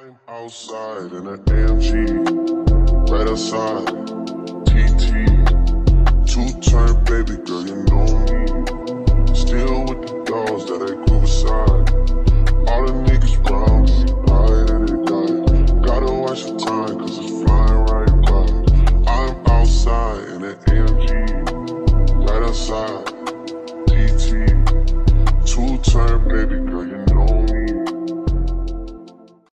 I'm outside in an AMG, right outside, TT, two-turn baby girl, you know me. Still with the dogs that I grew beside. All the niggas round me, die and they die. Gotta watch the time, cause it's flying right by. I'm outside in an AMG, right outside, TT, two-turn baby girl, you know me.